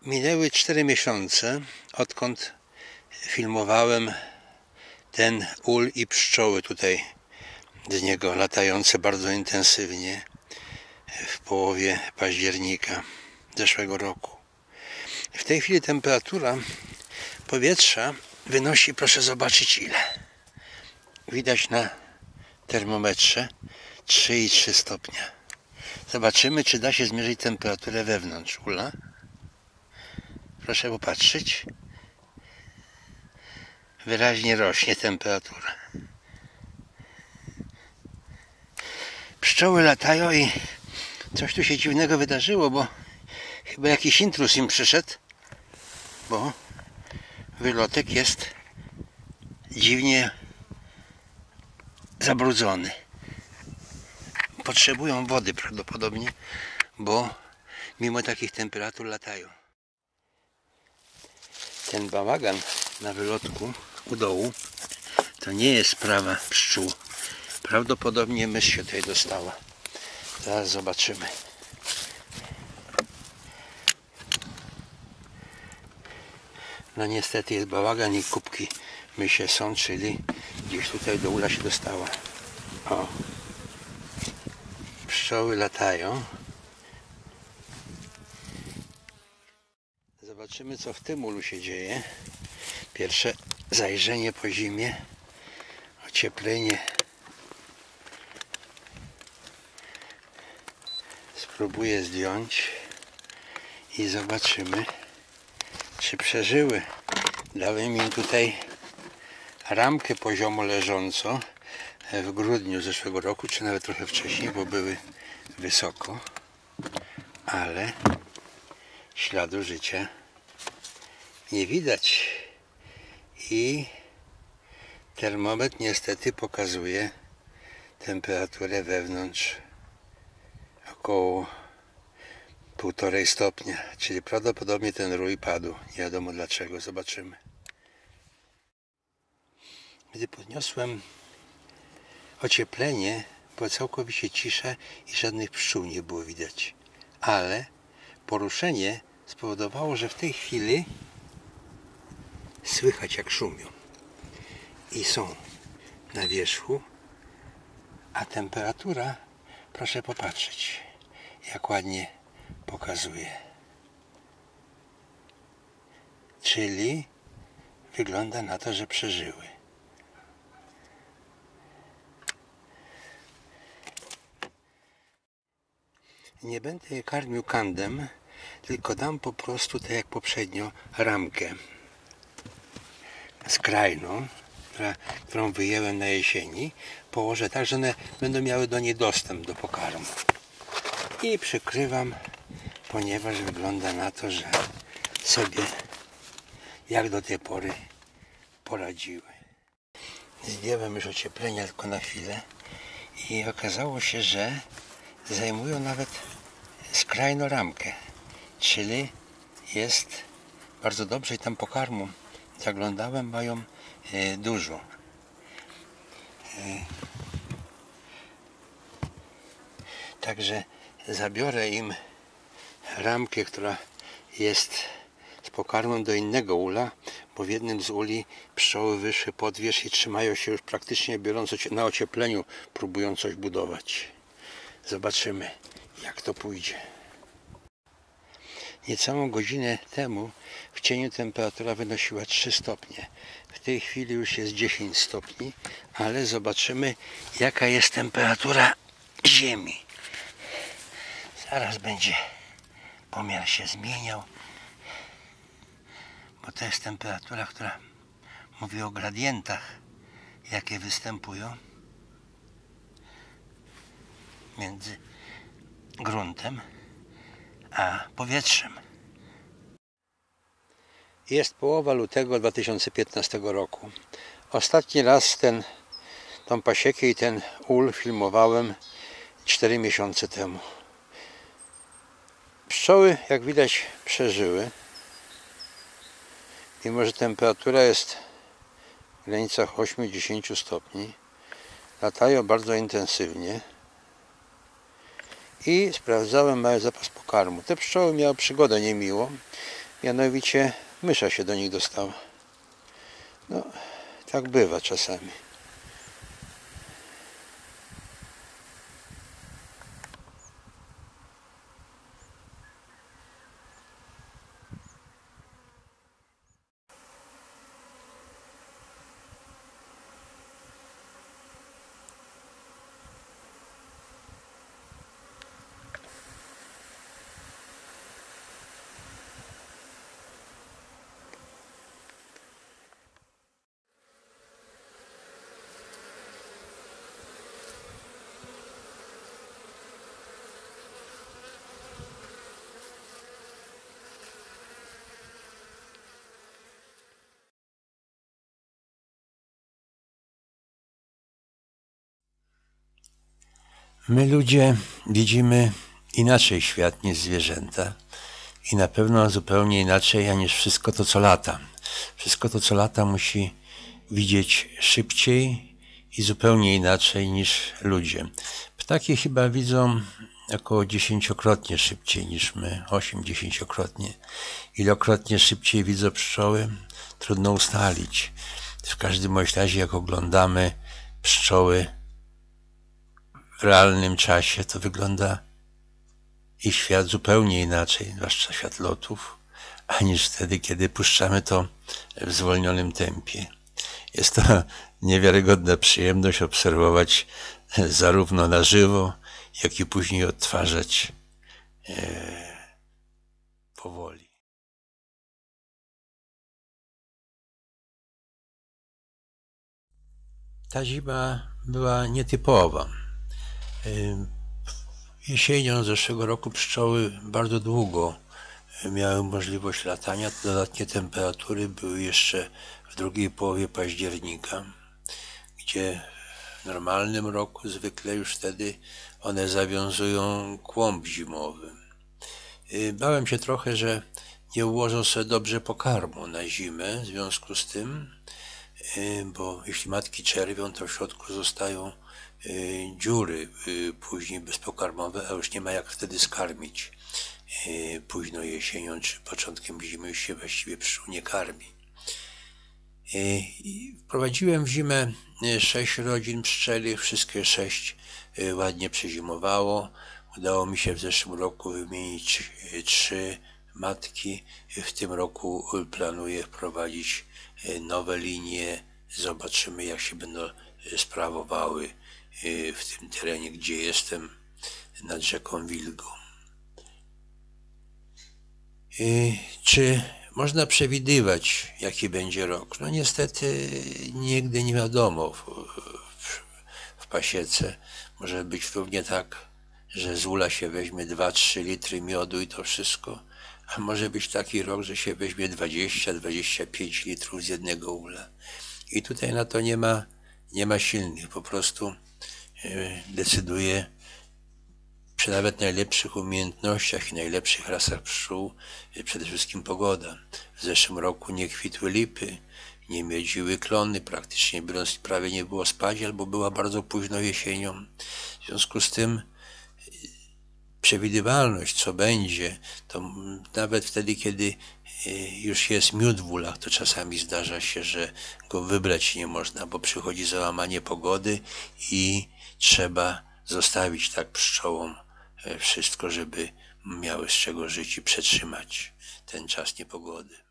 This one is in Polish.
Minęły 4 miesiące, odkąd filmowałem ten ul i pszczoły tutaj z niego latające bardzo intensywnie w połowie października zeszłego roku. W tej chwili temperatura powietrza wynosi, proszę zobaczyć ile. Widać na termometrze 3,3 stopnia. Zobaczymy, czy da się zmierzyć temperaturę wewnątrz ula. Proszę popatrzeć. Wyraźnie rośnie temperatura. Pszczoły latają i coś tu się dziwnego wydarzyło, bo chyba jakiś intruz im przyszedł, bo wylotek jest dziwnie zabrudzony. Potrzebują wody prawdopodobnie, bo mimo takich temperatur latają. Ten bałagan na wylotku u dołu to nie jest sprawa pszczół. Prawdopodobnie mysz się tutaj dostała. Zaraz zobaczymy. No niestety jest bałagan i kubki mysie są, czyli gdzieś tutaj do ula się dostała. O. Pszczoły latają. Zobaczymy, co w tym ulu się dzieje. Pierwsze zajrzenie po zimie. Ocieplenie. Spróbuję zdjąć i zobaczymy, czy przeżyły. Dałem im tutaj ramkę poziomo leżąco w grudniu zeszłego roku, czy nawet trochę wcześniej, bo były wysoko, ale śladu życia nie widać i termometr niestety pokazuje temperaturę wewnątrz około 1,5 stopnia, czyli prawdopodobnie ten rój padł. Nie wiadomo dlaczego, zobaczymy. Gdy podniosłem ocieplenie, była całkowicie cisza i żadnych pszczół nie było widać. Ale poruszenie spowodowało, że w tej chwili słychać jak szumią. I są na wierzchu, a temperatura, proszę popatrzeć, jak ładnie pokazuje. Czyli wygląda na to, że przeżyły. Nie będę je karmił kandem, tylko dam po prostu, tak jak poprzednio, ramkę skrajną, którą wyjęłem na jesieni. Położę tak, że one będą miały do niej dostęp do pokarmu. I przykrywam, ponieważ wygląda na to, że sobie jak do tej pory poradziły. Zdjąłem już ocieplenia tylko na chwilę i okazało się, że zajmują nawet skrajną ramkę, czyli jest bardzo dobrze i tam pokarmu zaglądałem, mają dużo. Także zabiorę im ramkę, która jest z pokarmem do innego ula, bo w jednym z uli pszczoły wyszły pod wierzch i trzymają się już praktycznie, biorąc na ociepleniu, próbują coś budować. Zobaczymy, jak to pójdzie. Niecałą godzinę temu w cieniu temperatura wynosiła 3 stopnie. W tej chwili już jest 10 stopni, ale zobaczymy, jaka jest temperatura ziemi. Zaraz będzie pomiar się zmieniał, bo to jest temperatura, która mówi o gradientach, jakie występują między gruntem a powietrzem. Jest połowa lutego 2015 roku. Ostatni raz tą pasiekę i ten ul filmowałem 4 miesiące temu. Pszczoły, jak widać, przeżyły. Mimo że temperatura jest w granicach 8-10 stopni, latają bardzo intensywnie i sprawdzałem mały zapas pokarmu. Te pszczoły miały przygodę niemiłą, Mianowicie mysza się do nich dostała. No, tak bywa czasami. My ludzie widzimy inaczej świat niż zwierzęta i na pewno zupełnie inaczej niż wszystko to, co lata. Wszystko to, co lata, musi widzieć szybciej i zupełnie inaczej niż ludzie. Ptaki chyba widzą około 10-krotnie szybciej niż my, 8-10-krotnie. Ilokrotnie szybciej widzą pszczoły, trudno ustalić. W każdym bądź razie, jak oglądamy pszczoły w realnym czasie, to wygląda ich świat zupełnie inaczej, zwłaszcza świat lotów, aniż wtedy, kiedy puszczamy to w zwolnionym tempie. Jest to niewiarygodna przyjemność obserwować zarówno na żywo, jak i później odtwarzać powoli. Ta zima była nietypowa. Jesienią zeszłego roku pszczoły bardzo długo miały możliwość latania. Dodatnie temperatury były jeszcze w drugiej połowie października, gdzie w normalnym roku zwykle już wtedy one zawiązują kłąb zimowy. Bałem się trochę, że nie ułożą sobie dobrze pokarmu na zimę w związku z tym, bo jeśli matki czerwią, to w środku zostają dziury później bezpokarmowe, a już nie ma jak wtedy skarmić. Późno jesienią czy początkiem zimy już się właściwie pszczół nie karmi. Wprowadziłem w zimę 6 rodzin pszczelich, wszystkie 6 ładnie przezimowało. Udało mi się w zeszłym roku wymienić 3 matki. W tym roku planuję wprowadzić nowe linie. Zobaczymy, jak się będą sprawowały w tym terenie, gdzie jestem, nad rzeką Wilgą. Czy można przewidywać, jaki będzie rok? No niestety nigdy nie wiadomo. W pasiece może być równie tak, że z ula się weźmie 2-3 litry miodu i to wszystko, a może być taki rok, że się weźmie 20-25 litrów z jednego ula. I tutaj na to nie ma silnych, po prostu decyduje przy nawet najlepszych umiejętnościach i najlepszych rasach pszczół przede wszystkim pogoda. W zeszłym roku nie kwitły lipy, nie miodziły klony, praktycznie biorąc prawie nie było spadzi, albo była bardzo późno jesienią. W związku z tym przewidywalność, co będzie, to nawet wtedy, kiedy już jest miód w ulach, to czasami zdarza się, że go wybrać nie można, bo przychodzi załamanie pogody i trzeba zostawić tak pszczołom wszystko, żeby miały z czego żyć i przetrzymać ten czas niepogody.